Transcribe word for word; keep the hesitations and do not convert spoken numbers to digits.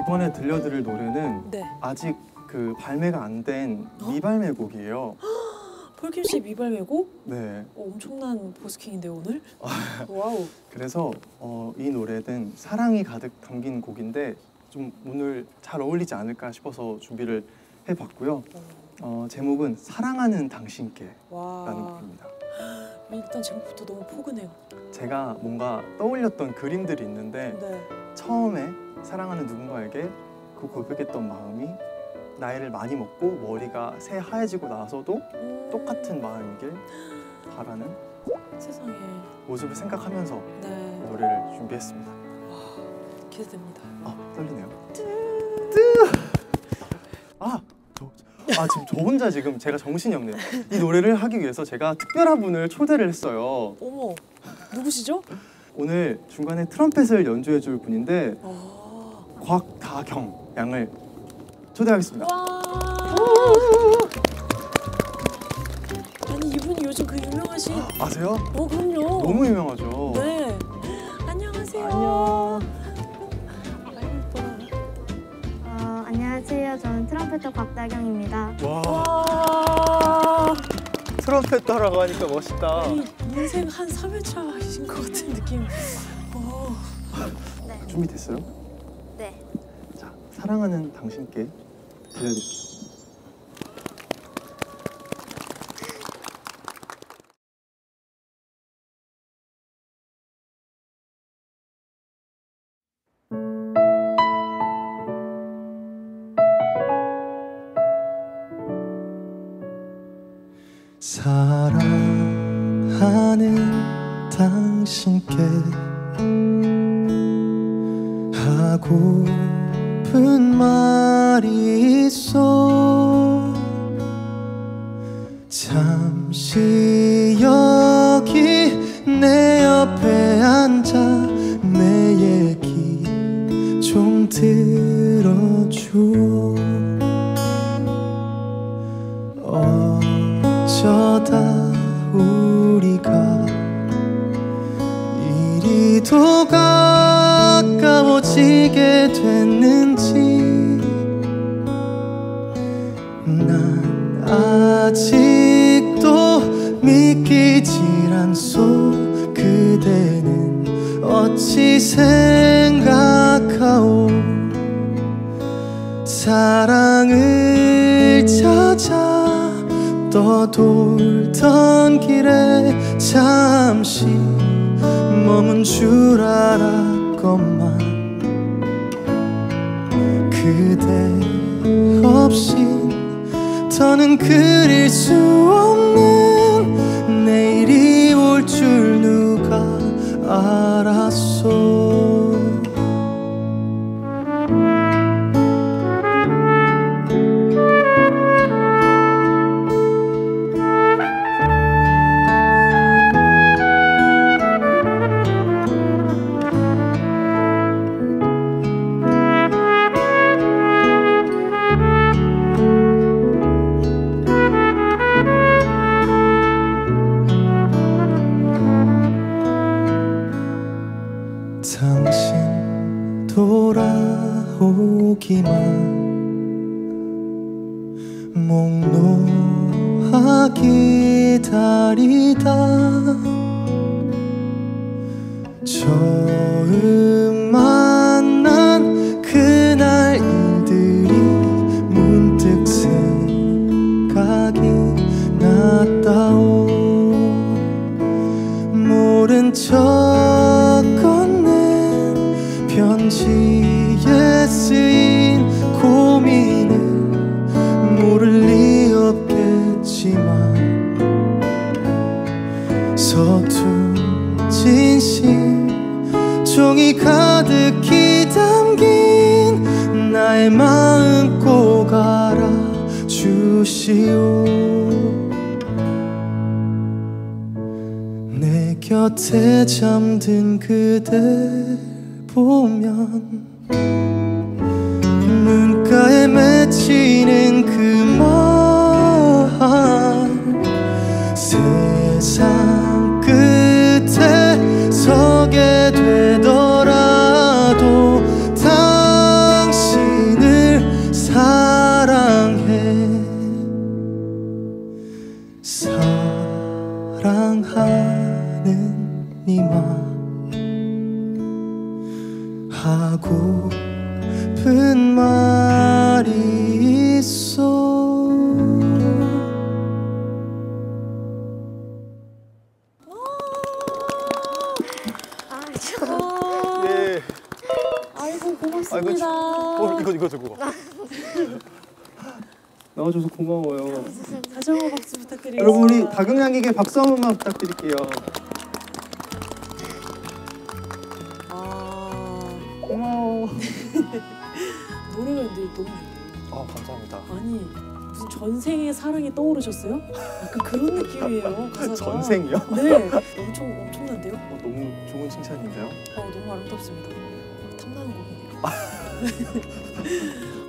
이번에 들려드릴 노래는 네. 아직 그 발매가 안 된 미발매곡이에요. 폴킴 씨 미발매곡? 네. 오, 엄청난 버스킹인데요 오늘? 와우. 그래서 어, 이 노래는 사랑이 가득 담긴 곡인데 좀 오늘 잘 어울리지 않을까 싶어서 준비를 해봤고요. 어, 제목은 사랑하는 당신께 와. 라는 곡입니다. 일단 제목부터 너무 포근해요. 제가 뭔가 떠올렸던 그림들이 있는데 네. 처음에 사랑하는 누군가에게 그 고백했던 마음이 나이를 많이 먹고 머리가 새하얘지고 나서도 음. 똑같은 마음이길 바라는 세상에. 모습을 생각하면서 네. 노래를 준비했습니다. 와, 기대됩니다. 아, 떨리네요. 아, 저, 아 지금 저 혼자 지금 제가 정신이 없네요. 이 노래를 하기 위해서 제가 특별한 분을 초대를 했어요. 어머, 누구시죠? 오늘 중간에 트럼펫을 연주해 줄 분인데 아. 곽다경 양을 초대하겠습니다. 와. 아니 이분이 요즘 그 유명하신. 아세요? 어 그럼요. 너무 유명하죠. 네. 안녕하세요. 안녕. 아이고 이뻐라. 어, 안녕하세요. 저는 트럼펫터 곽다경입니다. 와. 와. 트럼펫 따라고 하니까 멋있다. 아니, 인생 한 삼 회차이신 것 같은 느낌. 어. 네. 준비됐어요? 네. 자, 사랑하는 당신께 들려드릴게요. 사랑하는 당신께 하고픈 말이 있어. 잠시 여기 내 옆에 앉아 내 얘기 좀 들어줘. 어쩌다 우리가 이리도 가까워지게 됐는지 난 아직도 믿기질 않소. 그대는 어찌 생각하오. 사랑을 찾아 떠돌던 길에 잠시 머문 줄 알았건만 그대 없인 더는 그릴 수 없는 내일이 올 줄 누가 알았소. 당신 돌아오기만 목 놓아 기다리다 처음 만난 그날 일들이 문득 생각이 났다오. 모른 척 편지에 쓰인 고민을 모를 리 없겠지만 서툰 진심 종이 가득히 담긴 나의 마음 꼭 알아주시오. 내 곁에 잠든 그대 보면 눈가에 맺히는 그 말 세상 끝에 서게 되더라도 당신 하고픈 말이 있어. 아, 저 와, 예. 아이고 고맙습니다. 아이고, 저- 어, 이거 이거 저거. 나와줘서 고마워요. 다시 한번 박수 부탁드리겠습니다. 여러분 우리 다경양에게 박수 한 번만 부탁드릴게요. 아, 고마워. 노래가 근데 너무 좋네요. 아 감사합니다. 아니 무슨 전생의 사랑이 떠오르셨어요? 약간 그런 느낌이에요. 가사가. 전생이요? 네, 엄청 엄청난데요? 어, 너무 좋은 칭찬인데요. 어, 너무 아름답습니다. 어, 탐나는 곡이네요.